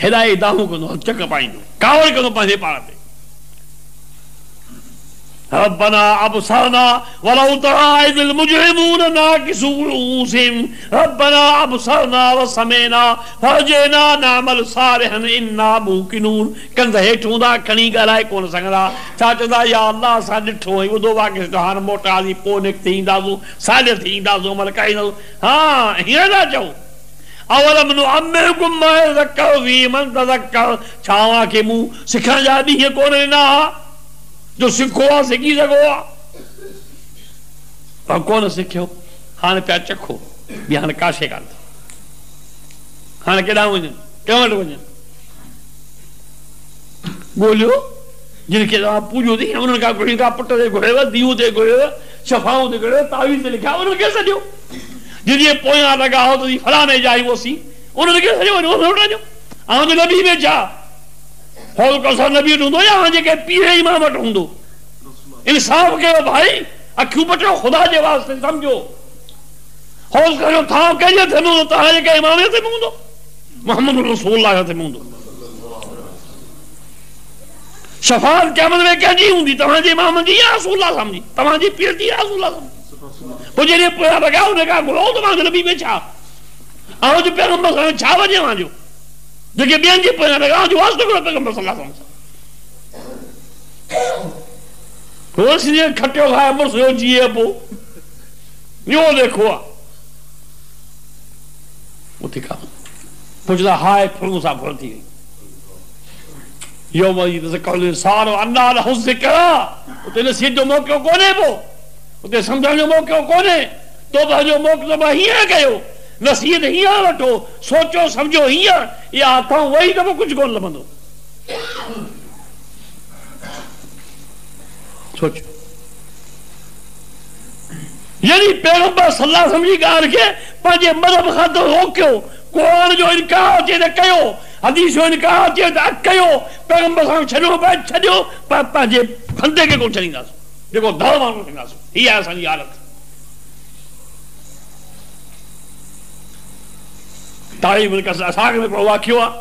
हिदायत दाहूं कंदो चक पाईंदो कावड़ कंदो पंहिंजे पाण ते ربنا ابصرنا ولو ترى إذ المجرمون ناكسوا رؤوسهم ربنا ابصرنا وسمعنا فرجعنا نعمل صالحا انا موقنون कंध हेठि हूंदा खणी ॻाल्हाए कोन सघंदा छा चवंदा या अल्लाह असां ॾिठो ऐं ॿुधो आहे की हाणे मोटासीं पोइ निकिती ईंदासूं साल थी ईंदासूं अमल कराईंदासूं हा हीअं न चओ अवलम नुअम्मिरकुम मा यज़क्करु फ़ीहि मन तज़क्कर छा खे मूं सिखण जा ॾींहं कोन ॾिना जो सिखो आहे सिखी सघो आहे पर कोन सिखियो हाणे पिया चखो ॿी हाणे का शइ कान हाणे केॾांहुं वञनि कंहिं वटि वञनि ॻोल्हियो जिन खे तव्हां पूॼो थी उन्हनि खां घुरी खां पुट ते घुरियव धीउ ते घुरियव शफ़ाऊं ते घुरियव तावीज़ ते लिखिया उन्हनि खे सॼो जिन पोयां लॻा हो त फलाणे जाई हुओसीं उन्हनि खे सॼो वञो वञो ऐं नबी में छा हौल कसर नबी हूंदो या जेके पीर इमाम वटि हूंदो इंसाफ़ कयो भाई अखियूं पटो ख़ुदा जे वास्ते सम्झो हौल कयो था कंहिंजे हथ में हूंदो तव्हां जेके इमाम जे हथ में हूंदो मोहम्मद रसूलुल्लाह जे हथ में हूंदो शफ़ाअत क़यामत में कंहिंजी हूंदी तव्हांजे इमाम जी या रसूलुल्लाह सम्झी तव्हांजी पीर जी या रसूलुल्लाह सम्झी पोइ जॾहिं पोयां लॻा उन खां घुरो तव्हांजे नबी में छा ऐं जो पैगंबर सां छा वञे जो जेके ॿियनि जे पोयां लॻा जो वास्तो करो पैगंबर सल्लल्लाहु अलैहि वसल्लम रोज़ खटियो खाए मुड़ुस जो जीए पोइ ॿियो देखो आहे उते खां पुछंदा हाय फुल सां फुल थी वई उते नसीहत जो मौक़ो कोन्हे पोइ उते सम्झण जो मौक़ो कोन्हे तो जो मौक़ो हीअं कयो नसीहत हीअं वठो सोचो सम्झो हीअं या अथऊं वही त पोइ कुझु कोन लभंदो सोचो यानी पैगंबर सल्लल्लाहु अलैहि वसल्लम जी ॻाल्हि खे पंहिंजे मज़हब खां त रोकियो क़ुरान जो इनकार अचे त कयो हदीस जो इनकार अचे त कयो पैगंबर सां छॾियो छॾियो पर पंहिंजे फंदे खे कोन छॾींदासीं जेको धर्म माण्हू छॾींदासीं हीअ आहे असांजी हालत तारीफ़ असांखे हिकिड़ो वाक़ियो आहे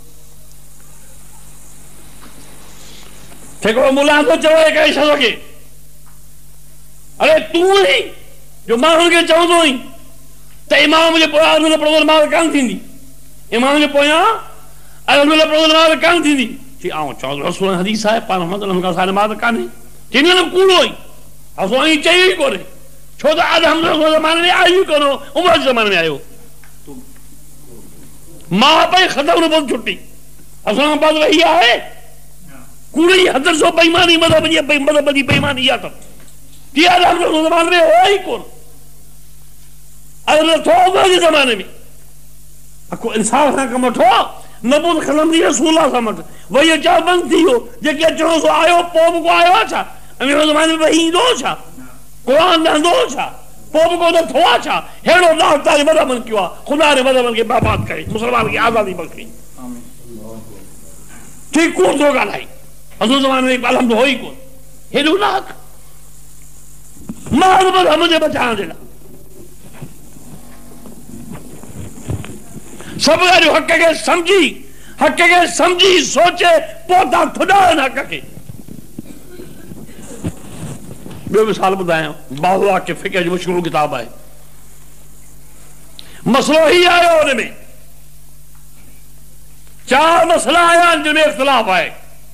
हिकिड़ो मुला थो चवे कंहिं शख़्स खे अरे तूं ई जो माण्हुनि खे चवंदो हुई त इमाम जे पोयां अदल पढ़ंदड़ नमाज़ कान थींदी इमाम जे पोयां अदल पढ़ंदड़ नमाज़ कान थींदी आउं चवां रसूल हदीस आहे पर नमाज़ कान्हे चवंदी न कूड़ो ई असां ईअं चयो ई कोन्हे छो त आदम ज़माने में आयो ई कोन उमर जे ज़माने में आयो मां पई ख़तम न छुटी असां पास वही आहे कूड़ी हदर सो बेईमानी मज़हब जी बेईमानी इहा त आदम ज़माने में हो ई कोन अॼु थो उमर जे ज़माने में को इंसाफ़ सां कमु वठो नबूत ख़तम थी रसूलुल्लाह सां वटि वही अचणु बंदि थी वियो जेके अचणो सो आयो पोइ बि को आयो आहे छा ज़माने में वही ईंदो छा क़ुरान रहंदो छा पोइ बि को नथो आहे छा अहिड़ो अलाह ताला मज़हबनि कयो आहे ख़ुदा जे मज़हबनि खे बर्बाद करे मुस्लमान खे आज़ादी बख़्शे ठीक कोन थो ॻाल्हाए असां ज़माने में अलहमद हो ई कोन हेॾो न हक़ मां मज़हब जे बचाइण जे लाइ सभु ॻाल्हियूं हक़ खे सम्झी सोचे पोइ तव्हां थुॾायो हक़ खे ॿियो मिसाल ॿुधायां बाहुआ के फ़िक़ह जो मशहूर किताब आहे मसलो ही आयो हुन में 4 मसला आया आहिनि जिन में इख़्तिलाफ़ आहे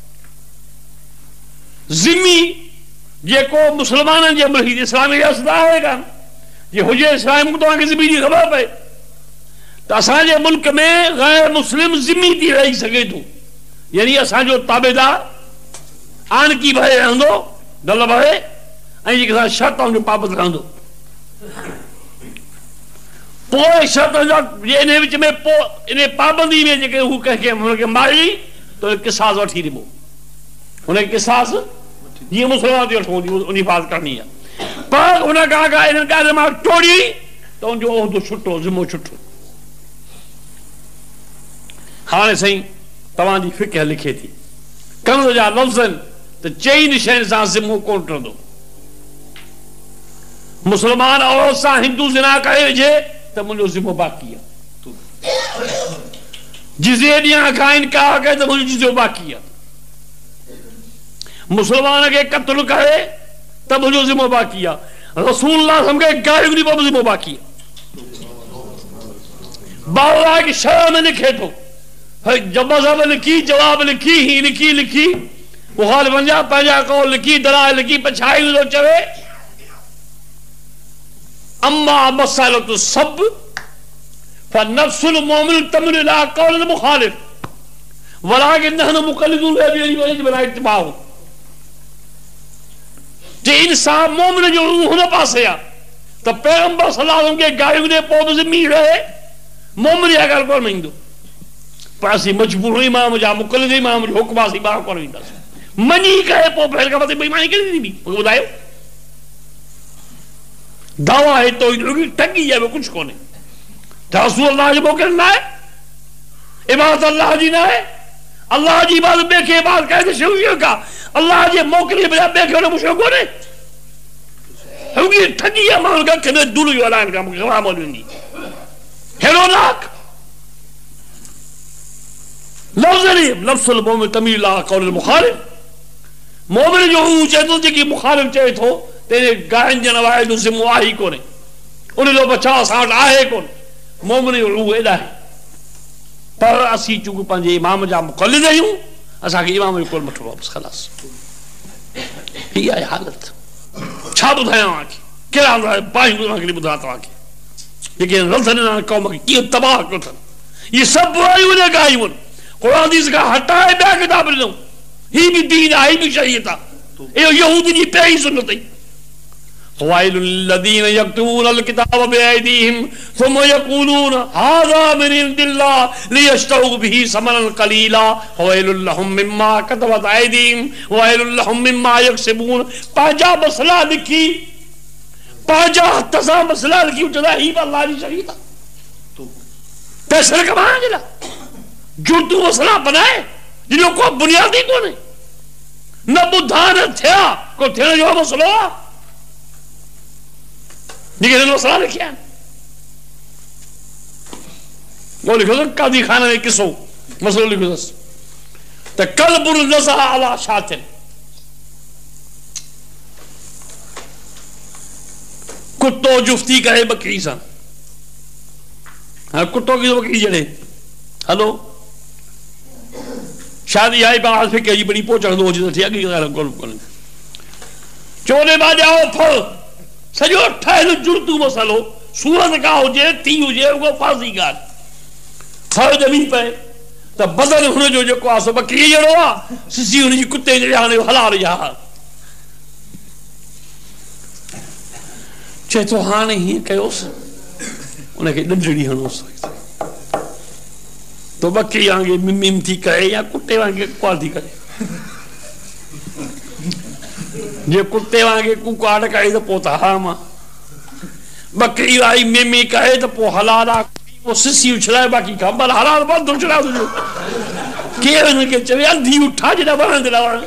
ज़िमी जेको मुस्लमाननि जे मुल्क इस्लामी रियासत आहे कान जे हुजे इस्लामी मुल्क तव्हांखे ज़िमी जी ख़बर पए त असांजे मुल्क में गैर मुस्लिम ज़िमी थी रही सघे थो यानी असांजो ताबेदार आनकी भरे रहंदो दल भरे ऐं जेके असां शर्तुनि जो पाबंद रहंदो पोइ शर्तुनि जा इन विच में पोइ इन पाबंदी में जेके हू कंहिंखे हुनखे मारी त किसास वठी ॾिबो हुनखे किसास जीअं मुस्लमान ते वठूं उन बात करणी आहे पर हुन खां अगरि इन्हनि ॻाल्हियुनि मां टोड़ी त उनजो उहिदो छुटो ज़िमो छुटो हाणे साईं तव्हांजी फ़िक़ह लिखे थी कंद जा लफ़्ज़नि त चइनि शयुनि सां ज़िमो कोन टरंदो मुसलमान औरत सां हिंदू ज़िना करे विझे त मुंहिंजो ज़िमो बाक़ी आहे जिज़े ॾियां खां इनकार करे त मुंहिंजो जिज़ो बाक़ी आहे, मुसलमान खे क़त्ल करे त मुंहिंजो ज़िमो बाक़ी आहे, रसूलुल्लाह खे गारियूं ॾिबो बि ज़िमो बाक़ी आहे। बाबा की शर्म लिखे थो, जब लिखी, जवाब लिखी, ही लिखी लिखी बुखार वञा पंहिंजा कौल लिखी, दलाल लिखी, पछाई थो चवे अम्मा मसालतु सब फनफ्सुल मोमिन तमिल इला कौल मुखालिफ वलाकिन नहनु मुक़ल्लिदून बिअजबि बना इत्तिबाउ। जे इंसान मोमिन जो रूह हुन पासे आहे त पैगंबर सल्लल्लाहु अलैहि वसल्लम खे गारियूं ॾे पोइ बि ज़िम्मी रहे, मोमिन जी ॻाल्हि कोन ईंदो। पर असीं मजबूर इमाम जा मुक़ल्लिद इमाम जो हुक्म असीं ॿाहिरि कोन ईंदासीं, मञी करे पोइ फेर खां मथे बेईमानी कहिड़ी थींदी? मूंखे ॿुधायो। दावा है तो ठगी है, कुछ कोने। रसूल अल्लाह जो मोकिल ना है, इबादत अल्लाह जी ना है, अल्लाह जी इबादत ॿिए खे इबादत करे त शिरक आहे, अल्लाह जे मोकिल बजाय ॿिए खे मुशरिक कोने। ठगी आहे माण्हुनि खे अखि में धूल जो हलाइण खां, मूंखे ख़बर पवंदी हेड़ो नाक लफ्ज़ुल मोमिन तमील इला कौल मुखालिफ। मोमिन जो हू चए थो जेकी मुखालिफ चए थो तेरे गायन जन वाहे जो ज़िम्मो आहे ई कोन्हे, उन जो बचाव असां वटि आहे कोन। मोमिन जो रूह एॾा आहे, पर असीं चूंकि पंहिंजे इमाम जा मुक़ल्लिद आहियूं, असांखे इमाम जो कोन वठिणो आहे, बसि ख़लास। हीअ आहे हालत। छा ॿुधायां तव्हांखे, कहिड़ा पाई ॿुधायां तव्हांखे जेके रज़न क़ौम खे कीअं तबाह कयो अथनि। इहे सभु बुरायूं न ॻाल्हियूं आहिनि, क़ुर हदीस खां हटाए ॿिया किताब ॾिनऊं। ही भी दीन आहे, ही भी शरीयत आहे, इहो यहूदी जी पहिरीं सुन्नत हुई। फ़वाइलुल लज़ीना यक्तुबूनल किताब बिअयदीहिम सुम्मा यक़ूलून हाज़ा मिन इंदिल्लाह लियश्तरू बिही समनन क़लीला फ़वाइलुल लहुम मिम्मा कतबत अयदीहिम ववाइलुल लहुम मिम्मा यक्सिबून। पंहिंजा मसला लिखी, पंहिंजा हथ सां मसला लिखी चवंदा ही बि अल्लाह जी शरीयत आहे। पैसे कमाइण जे लाइ जुड़तू मसला बनाए जिन को बुनियाद ही कोन्हे, न ॿुधा न थिया, को थियण जो मसलो आहे जेके मसला लिखिया आहिनि। वो लिखो अथनि कादी खान में किसो मसलो लिखो अथसि त कल्बुन नज़ा अला शातिन, कुत्तो जुफ्ती करे बकरी सां। हाँ, कुत्तो की बकरी जड़े हलो शादी आई बाहर फिक्र जी बड़ी पोचण दो जी थी अगी कोन चोले बा जाओ फल सजो ठहल जुड़तू मसालो सूरत का हुजे थी हुजे वो फासी गाल फल जमी पे त बदन हुन जो जेको आहे सो बकरी जड़ो आहे, सिसी हुन जी कुत्ते जे हाणे हला रही आहे। चए तो हाणे हीअं कयोसि, उनखे ॾंढड़ी हणोसि तो बकरी वांगे मिम थी करे या कुत्ते वांगे कुआर थी करे। जे कुत्ते वांगे कुआर करे तो पोइ त हराम आहे, बकरी वारी मिमी करे तो पोइ हलाल आहे, पोइ सिसी उछलाए बाक़ी ख़बर हलाल बंदि उछलाए तुंहिंजो केरु हुनखे चवे अंधी उठा जॾहिं वणंदे न वण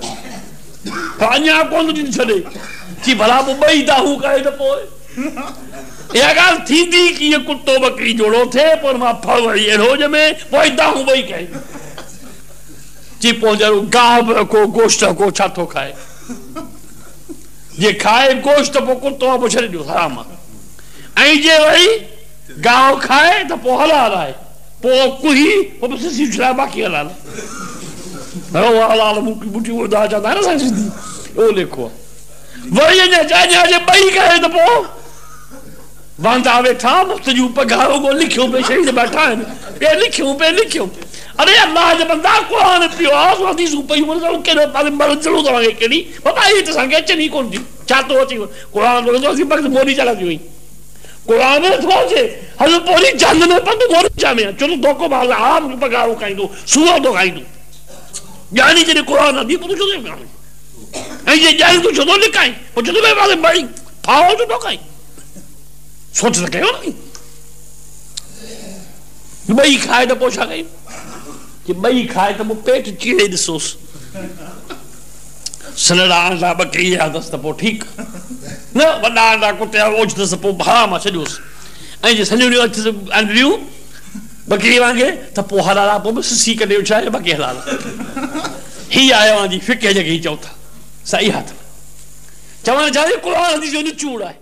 अञा कोन थी छॾे की भला पोइ ॿई दाहूं करे त पोइ इहा ॻाल्हि थींदी कि इहो कुत्तो बकरी जोड़ो थिए, पोइ मां फल वरी अहिड़ो ॼमे पोइ दाहूं ॿई कई जी पोइ जहिड़ो गाह को गोश्त को छा थो खाए, जे खाए गोश्त पोइ कुत्तो आहे पोइ छॾे ॾियो हराम आहे, ऐं जे वरी गाह खाए त पोइ हलाल आहे, पोइ कुही पोइ सिसी उछलाए बाक़ी हलाल हलाल ॿुटी ॿुधा चवंदा आहिनि असांजी सिंधी उहो लेखो आहे। वरी अञा जे ॿई करे त पोइ वांदा वेठा मुफ़्त जूं पघारूं को लिखियो पे शहीद बैठा आहिनि पे लिखियो अरे अल्लाह जे बंदा क़ुरान पियो आहे हदीसूं पयूं वञनि कहिड़ो पाण मरजणो तव्हांखे कहिड़ी बाबा इहे त असांखे अचनि ई कोन थियूं, छा थो अचे क़ुरान असीं बस मोरी चलंदियूं हुई क़ुरान में नथो अचे हल पोरी जंग में पंधु मोरी चा में चलो धोखो माल आराम पघारूं खाईंदो सूअर थो खाईंदो ॼाणी जॾहिं क़ुरान हदी पोइ छो थो ऐं जे ॼाणी तूं छो थो लिकाई पोइ छो थो पासे बड़ी फाओ छो थो खाई सोच त कयो न ॿई खाए त पोइ छा कयूं कि ॿई खाए त पोइ पेट चीरे ॾिसोसि सलड़ा अंडा बकरी जा अथसि त पोइ ठीकु न वॾा अंडा कुते जा ओझ अथसि पोइ हराम आहे छॾियोसि ऐं जे सॼियूं अंडरियूं बकरी वांगे त पोइ हलाल आहे, पोइ बि सी कढे उछाए बाक़ी हलाल। हीअ आहे अवां जी फिक़ह जेके चओ था सही हथ चवण चाहिए क़ुर हदीस जो निचोड़ आहे।